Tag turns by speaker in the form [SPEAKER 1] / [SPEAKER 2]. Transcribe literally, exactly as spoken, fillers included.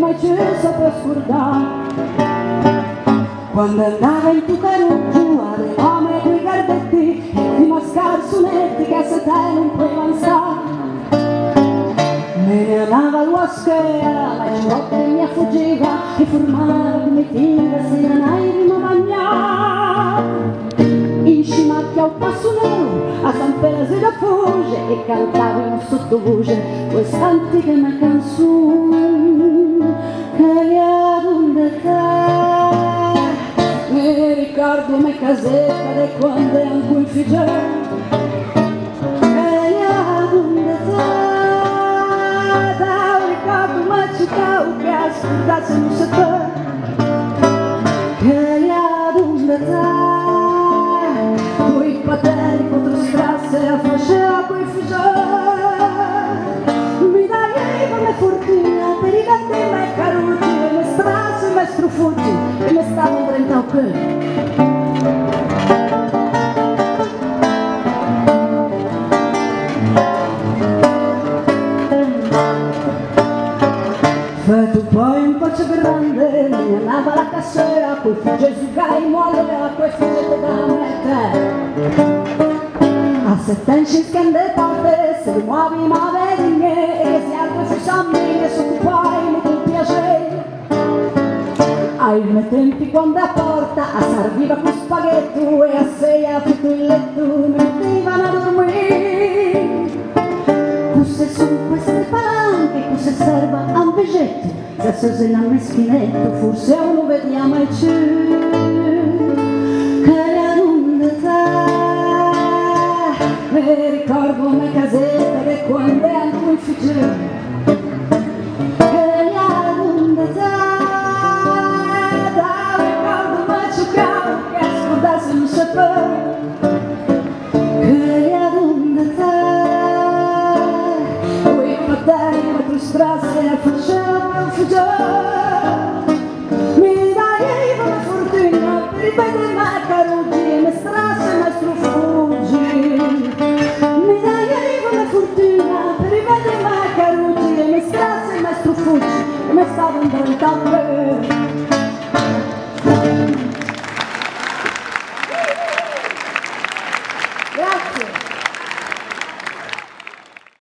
[SPEAKER 1] mai ci saprò scordare. Quando andava in tu caruccio alle come quei gardetti e di mascarzonetti che se te non puoi avanzare. Me ne andava all'uaschea, ma il notte mi fuggiva e formava come tira se non hai di mangiare. In cima a un passo nero, a San Pelasi da fugge e cantavo in sottovoce quest'antica mia canzone che gli ha donde te. Mi ricordo me casetta di quando anche in figlia che gli ha donde te. Da ricordo me città che ascoltasse non se te che gli ha donde te. Pateri contro strasse a faceva quei figioli. Mi dai come fortuna per i gatti e me carucci e me strasse e me strufuggi e me stavo in trenta occhi. Fatto poi un po' c'è grande, mi andava la cassera, poi fu Gesù che muore a quei figli da mettere. A settembre si scende parte, se li muovi ma vedi me, e si altri si sammi che s'occupai con piacere. Ai miei tempi quando a porta, a serviva con spaghetto e a sei a tutto il letto mi mettevano a dormire. Cose sono queste palanche, cose serva a un vegetto, se se non meschinetto, forse uno vediamo il cielo, che la donde te. Mi ricordo me casetta che quando è anche in figlia, che la donde te. Da ricordo me giocavo che ascoltasse non sapeva, che la donde te. Quattro strasse a faceva un figiolo. Mi dai una fortuna per ripetere me carucci e me strasse e me strufuggi. Mi dai una fortuna per ripetere me carucci e me strasse e me strufuggi e me stavo in trenta occhi. Grazie.